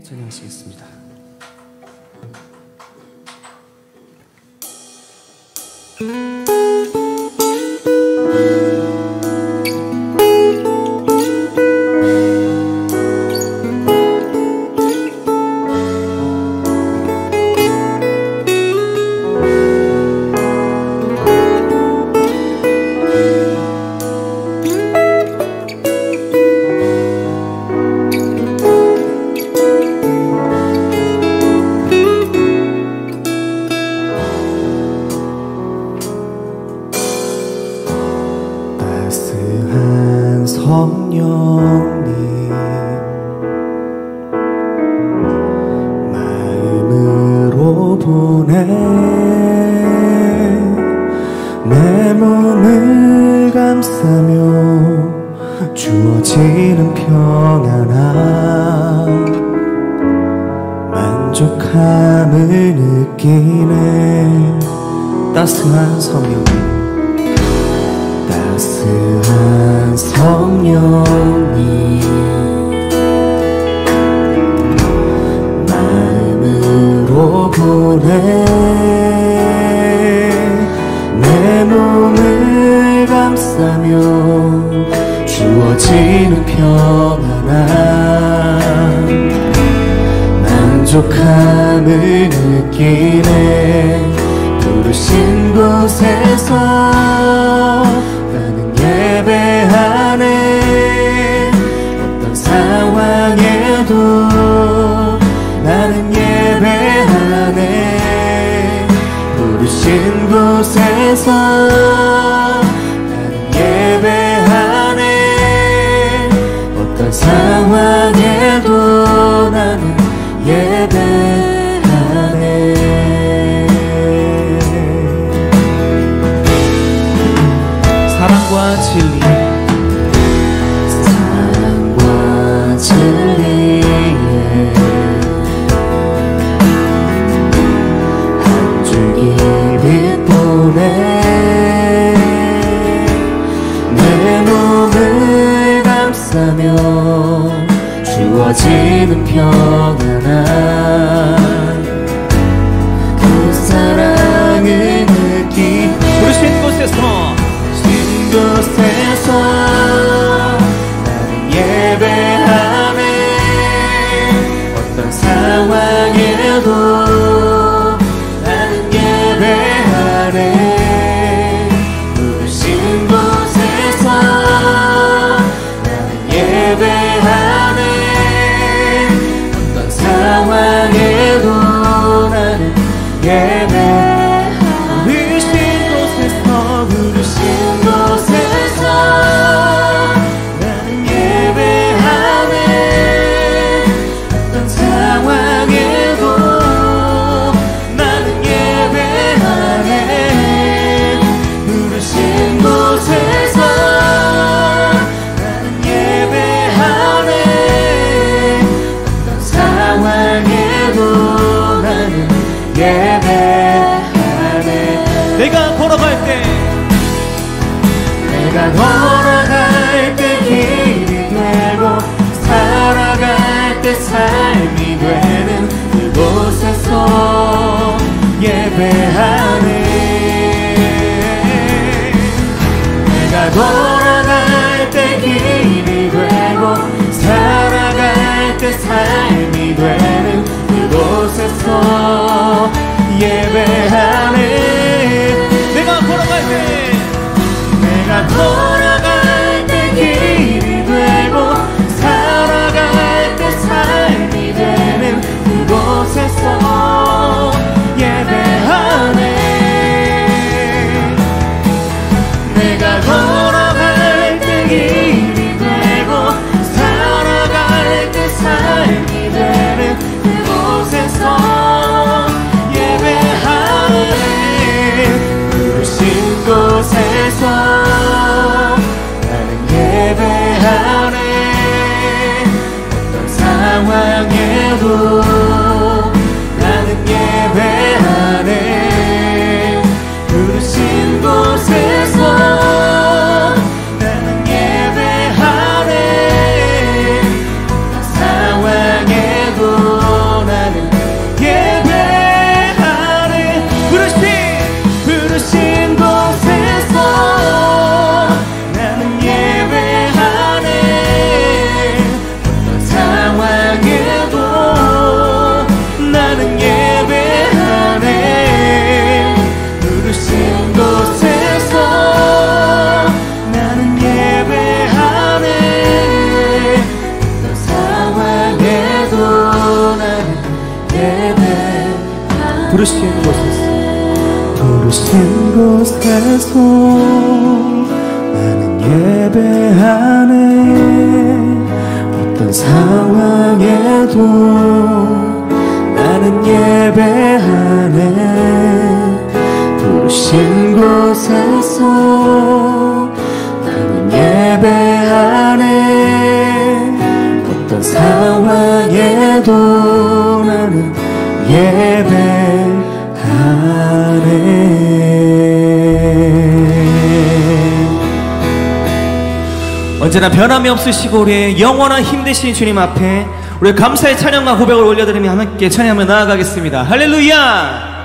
찬양하시겠습니다. 성령님 마음으로 보내 내 몸을 감싸며 주어지는 평안함 만족함을 느끼네. 따스한 성령님 따스한 성령님 마음으로 보내 내 몸을 감싸며 주어지는 평안함 만족함을 느끼네. 부르신 곳에서 나는 예배하네. 어떤 상황에도 나는 예배하네. 부르신 곳에서 나는 예배하네. 어떤 상황에도 나는 예배하네. 사랑과 진리 사랑과 진리에 한 줄기 빛 보내 내 몸을 감싸며 주어지는 평안함 그 사랑을 느끼. 부르신 곳에서 곳에서 나는 예배하네. 어떤 상황에도 나는 예배하네. 부르신 곳에서 나는 예배하네. 어떤 상황에도 나는 예배하네. 부르신 곳에서 나는 예배하네. 어떤 상황에도 나는 예배하네. 부르신 곳에서 나는 예배하네. 어떤 상황에도 나는 예배하네. 내가 걸어갈 때 내가 걸어갈 때 길이 되고 살아갈 때 삶이 되는 그곳에서 예배하네. 내가 걸어갈 때 길이 되고 살아갈 때 삶이 되는 그곳에서 예배하네. 내가 걸어갈 때 내가 걸어갈 때 길이 되고 살아갈 때 삶이 되는 그곳에서 예배하네. 내가 걸어갈 때 길이 되고 살아갈 때 삶이 되는 그곳에서 예배하네. 부르신 곳에서 부르신 곳에서 나는 예배하네. 어떤 상황에도 나는 예배하네. 부르신 곳에서 나는 예배하네. 어떤 상황에도 나는 예배하네. 언제나 변함이 없으시고 우리의 영원한 힘 되신 주님 앞에 우리 감사의 찬양과 고백을 올려드리며 함께 찬양하며 나아가겠습니다. 할렐루야.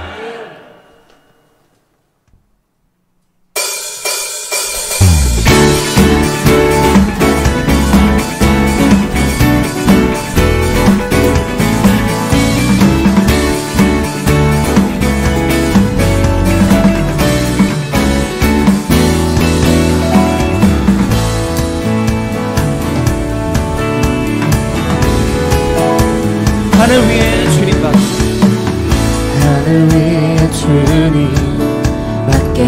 하늘 위에 주님 밖에 하늘 위에 주님 밖에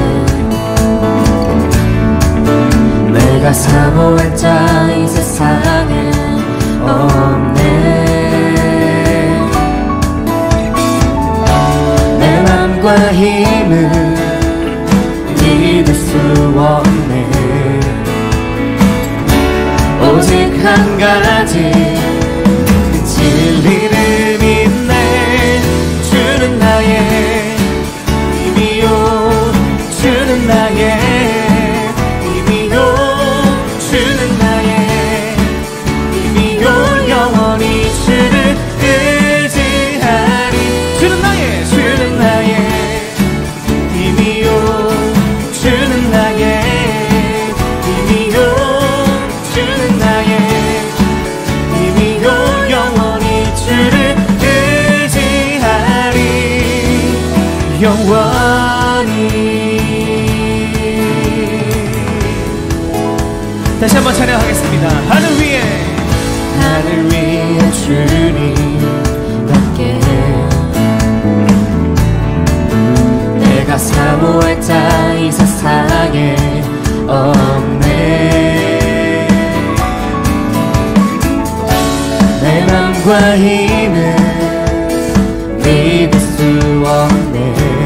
내가 사모할 자 이 세상에 없네. 내 맘과 힘은 믿을 수 없네. 오직 한 가지 진리를 믿네. 주는 나의 힘이요. 주는 나의 힘이요. 주는 나의 힘이요. 영원히 주를 의지하리. 주는 나의 힘이요. 주는 나의 힘이요. 주는 나의 힘이요. 영원히 주를 의지하리. 영원히. 다시 한번 찬양하겠습니다. 하늘 위에 주님 밖에 내가 사모할 자 이 세상에 없네. 내 맘과 힘은 믿을 수 없네.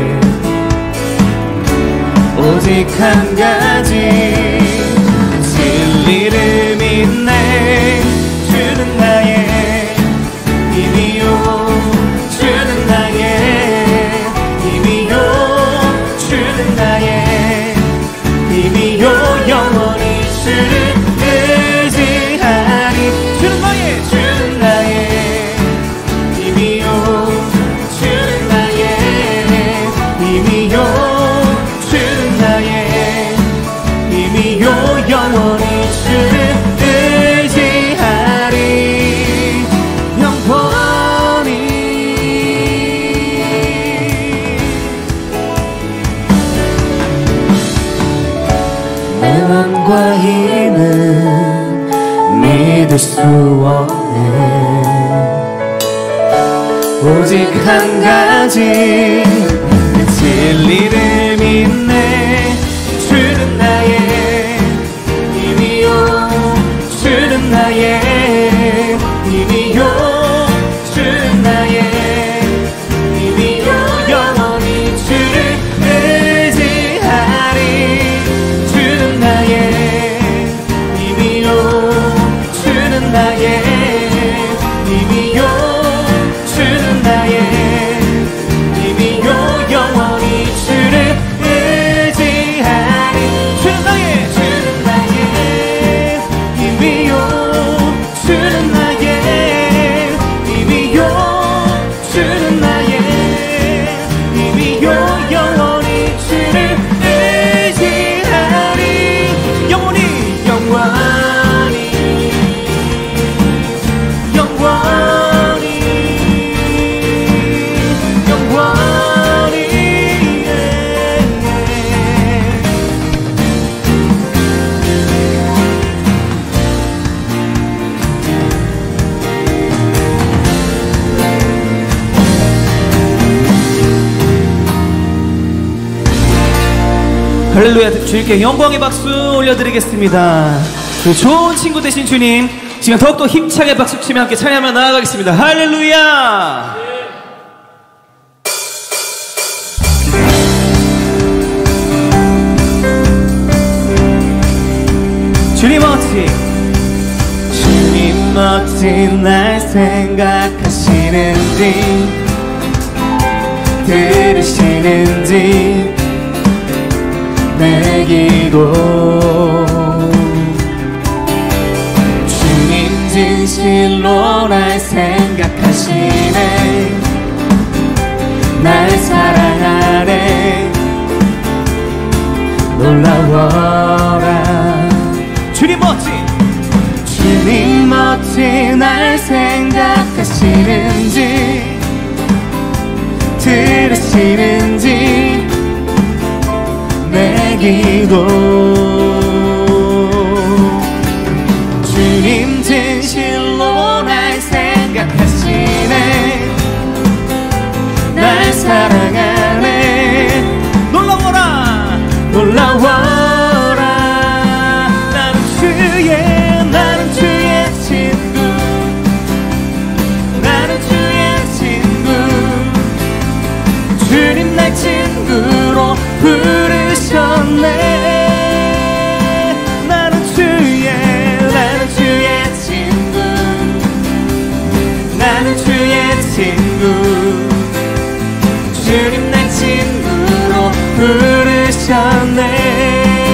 오직 한 가지 진리를 믿네. 주는 나의 힘이요. 주는 나의 힘이요. 주는 나의 힘이요. 영원히 주를 의지하리. 주는 나의 힘이요. 주는 나의 힘이요. 주는 나의 힘이요. 영원히 주를 의지하리. 영원히. 내 맘과 힘은 믿을 수 없네. 오직 한 가지 진리를 믿네. 주는 나의 힘이요. 주는 나의 힘이요. 주는 나의 힘이요. 영원히 주를 의지하리. 주는 나의 힘이요. 주는 나의 힘이요. 주는 나의 힘이요. 영원히 주를 의지하리. 주는 나의 힘이요. 할렐루야. 주님께 영광의 박수 올려드리겠습니다. 그 좋은 친구 되신 주님, 지금 더욱더 힘차게 박수치며 함께 찬양하며 나아가겠습니다. 할렐루야. 주님 어찌, 주님 어찌 날 생각하시는지, 들으시는지 내 기도. 주님 진실로 날 생각하시네, 날 사랑하네. 놀라워라. 주님 어찌, 주님 어찌 날 생각하시는지, 들으시는지 내 기도. 주님 진실로 날 생각하시네, 날 사랑하네. 놀라워라. 놀라워라. 나는 주의 친구, 나는 주의 친구. 주님 날 친구로 부르셨네. 나는 주의 친구, 나는 주의 친구. 주님 날 친구로 부르셨네.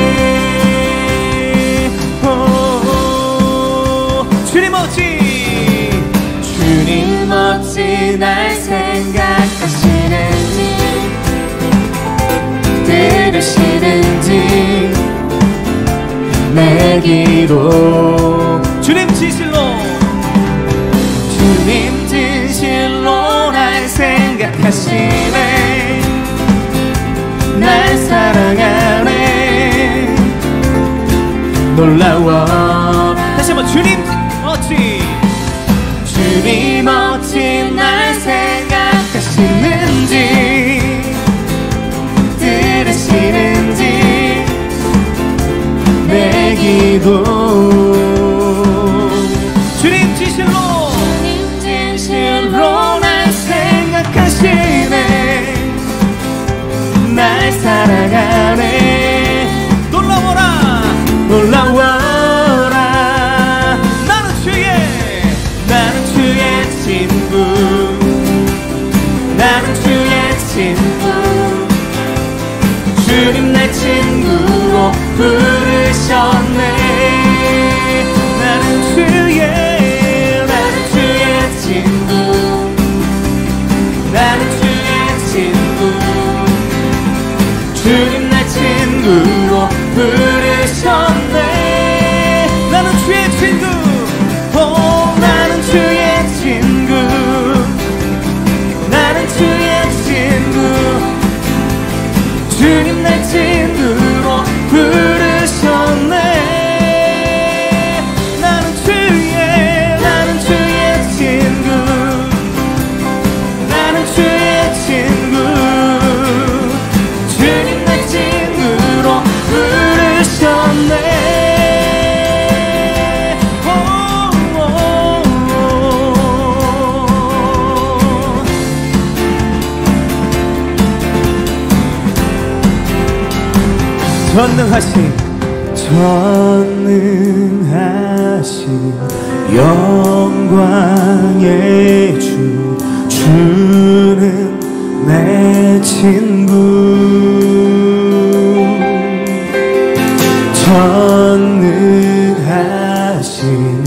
주님 어찌, 주님 어찌 날 생각하시는지, 들으시는지 내 기도. 주님 진실로, 주님 진실로 날 생각하시네, 날 사랑하네. 놀라워. 다시 한번 주님 어찌, 주님 어찌 날 생각하시는지, 들으시는지 내 기도. 주님 진실로, 주님 진실로 날 생각하시네, 날 사랑하네. 놀라워라. 놀라워라. 나는 주의 친구, 나는 주의 친구. 주님 날 친구로 부르셨네. 나는 주의 친구, 나는 주의 친구. 주님 날 친구로 부르셨네. 나는 주의 친구, 나는 주의 친구, 나는 주의 친구. 주님 날 친구로 부르셨네. 나는 주의 친구, 나는 주의 친구. 주님 날 친구로 부르셨네. 전능하신 영광의 주, 주는 내 친구. 전능하신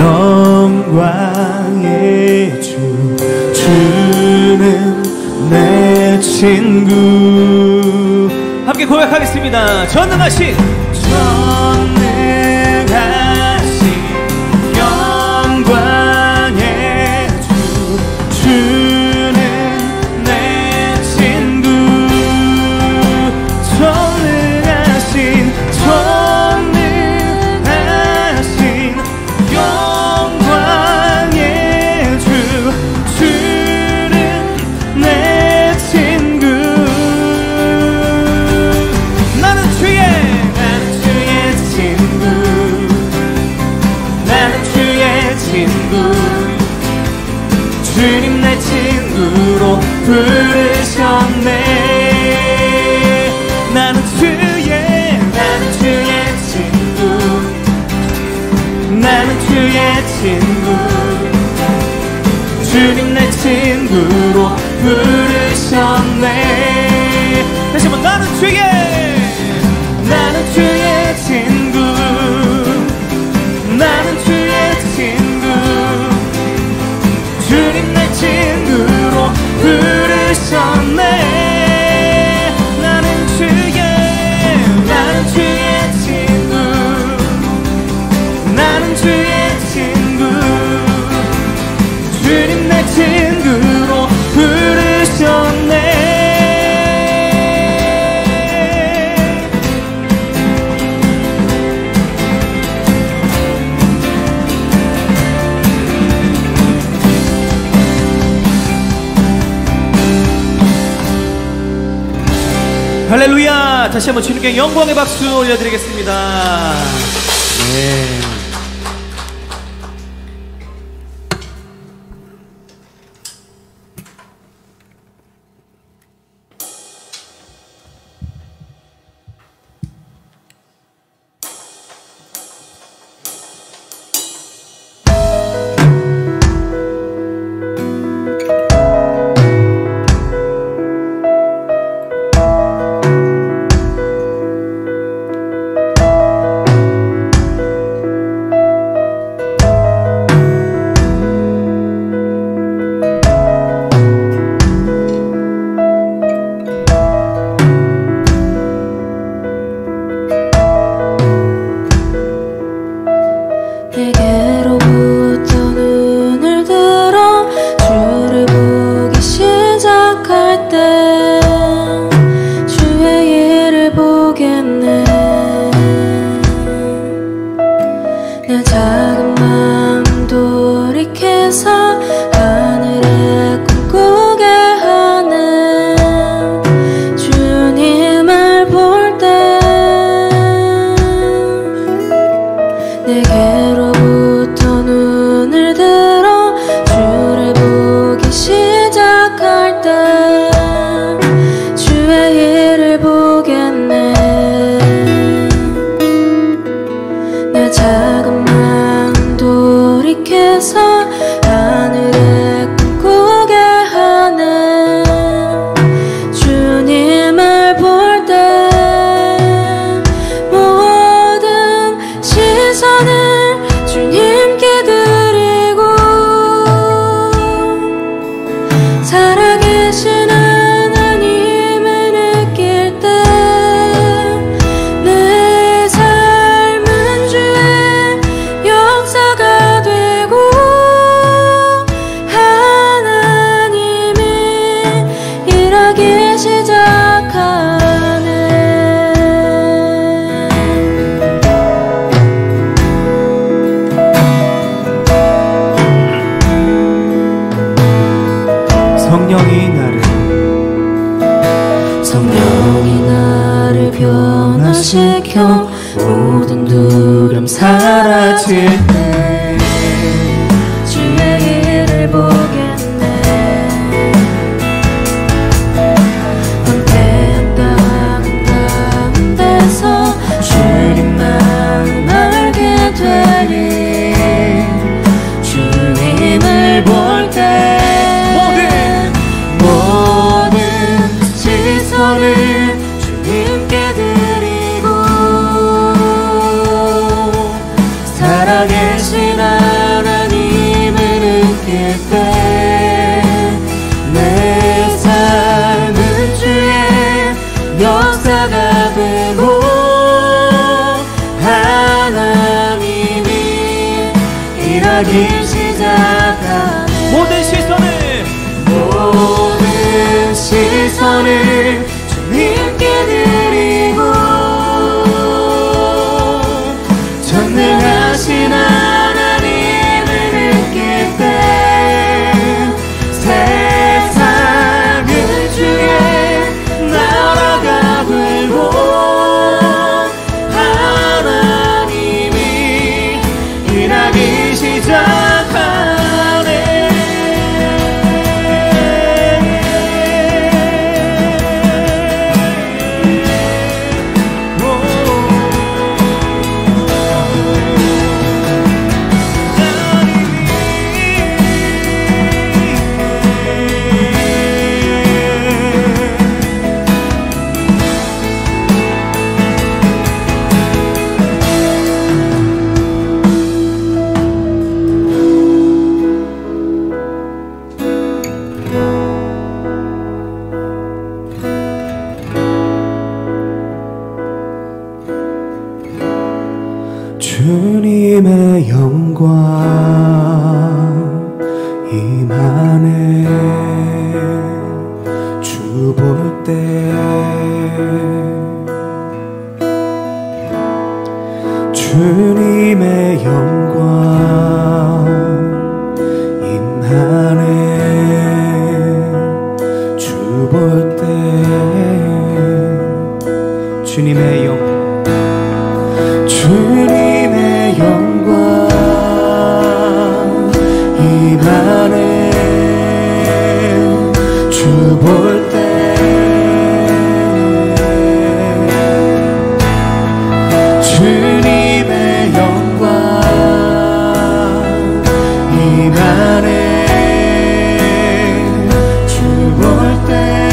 영광의 주, 주는 내 친구. 함께 고백하겠습니다. 전능하신 영광의 주, 주는 내 친구. 전능하신 영광의 주, 주는 내 친구. 나는 주의 주님 내 친구로 부르셨네. 나는 주의 친구, 나는 주의 친구, 주님 내 친구로 부르셨네. 다시 한번 나는 주의 친구, 나는 주의 친구, 주님 내 친구로 부르셨네. 나는 주의 친구, 나는 주의 친구, 주님 내 친구로 부르셨네. 할렐루야. 다시 한번 주님께 영광의 박수 올려드리겠습니다. 네. 성령이 나를 변화시켜 모든 두려움 사라질 때 주의 일을 보겠네. 황폐한 땅 가운데서 주님만 알게 되리. 주님을 볼 때 주님께 드리고 살아계신 하나님을 느낄 때 내 삶은 주의 역사가 되고 하나님이 일하기 시작하네. 모든 시선을 주님께 드리고 전능하신 하나님을 느낄 때 세상은 주의 나라가 되고 하나님이 일하기 시작하네. 안에 주 볼 때 주님의 영광 임하네. 주 볼 때 주님의 영광 임하네. 주 볼 때 주님의 영광 임하네. 주 볼 때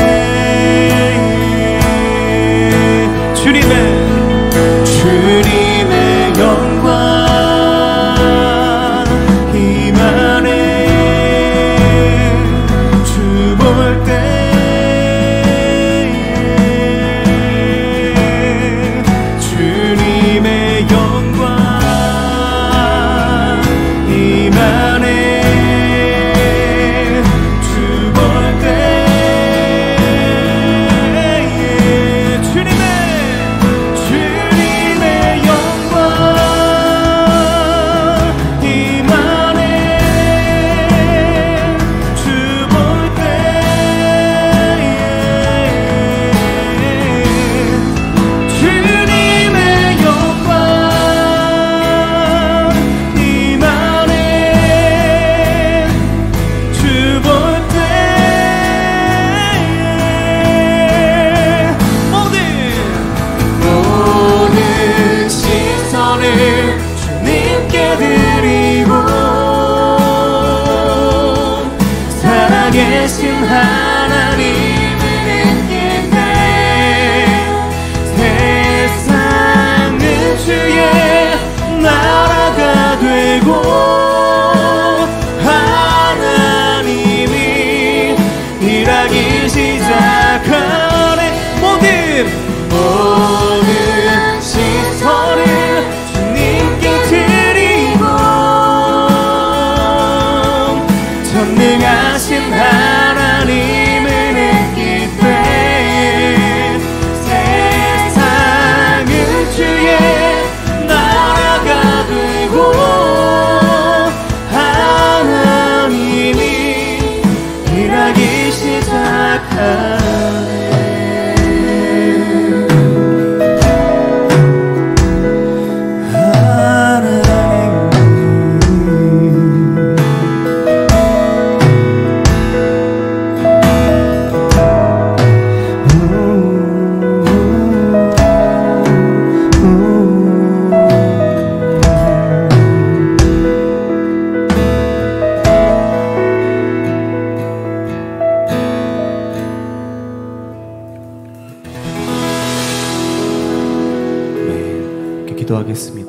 주님의 영광 임하네. 주 볼 때 주님의 영광 임하네. 주 볼 때 살아계신 하나님을 느낄 때 세상은 주의 나라가 되고 하나님이 일하기 시작하네. 모든 시선을 주님께 드리고 전능하신 하나님을 느낄 때 세상은 주의 나라가 되고 하나님이 일하기 시작하네. 기도하겠습니다.